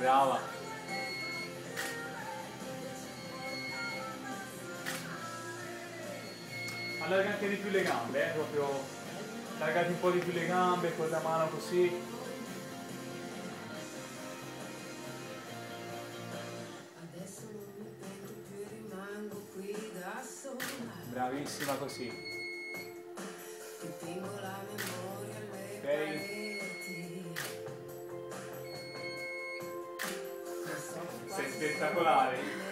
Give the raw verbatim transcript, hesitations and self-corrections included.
Brava. Allarga anche di più le gambe, eh, proprio allargati un po' di più le gambe con la mano così. Bravissima così. Ok. Sei spettacolare.